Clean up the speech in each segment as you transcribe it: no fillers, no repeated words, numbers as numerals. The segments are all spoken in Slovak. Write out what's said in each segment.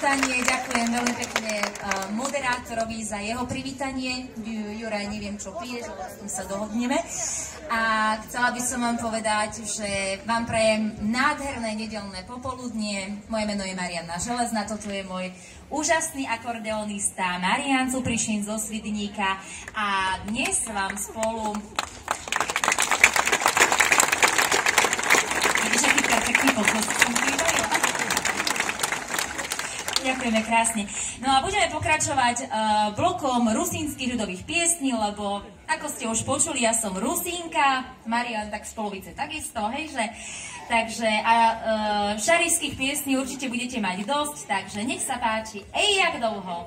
privítanie, ďakujem veľmi pekne moderátorovi za jeho privítanie. Juraj, neviem, čo piješ, ale s tým sa dohodneme. A chcela by som vám povedať, že vám prajem nádherné nedeľné popoludnie. Moje meno je Marianna Železná, toto je môj úžasný akordeonista Marián Cuprišin zo Svidníka a dnes vám spolu... Vidíš, aký perfektný podpost som prídajú? Ďakujeme krásne. No a budeme pokračovať blokom rusínskych ľudových piesní, lebo ako ste už počuli, ja som Rusínka, Marián tak z polovice takisto, hejže. Takže šarijských piesní určite budete mať dosť, takže nech sa páči. Ej, jak dlho!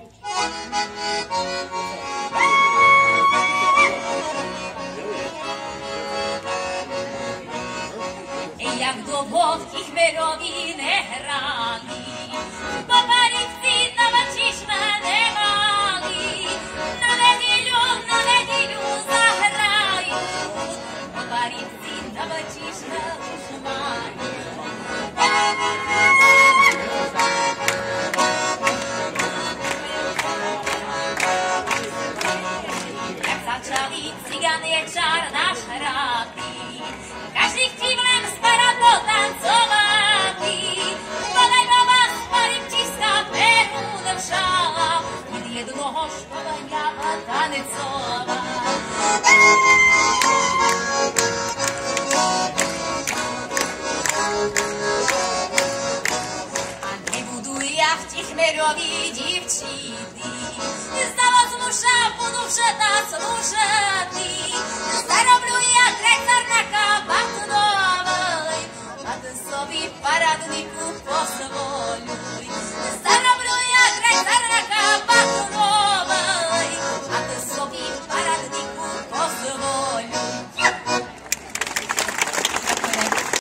Ej, jak dlho v tých meroví nehrali, poparici na vačišma nemali, na nedeľu zahrajú, poparici na vačišma už majú. Jak začali ciganie čar náš hrátý, každý chtív len sparadlo tancovátý, podaj baba sparim čistá peru držala, kdy jednoho štovania a tanecová. A nebudú ja v tých meroví divčíny, zdala z muža budú všetná služatý, zaroblю ja trecár na kabatu novej, a ten sobі параднику позволю.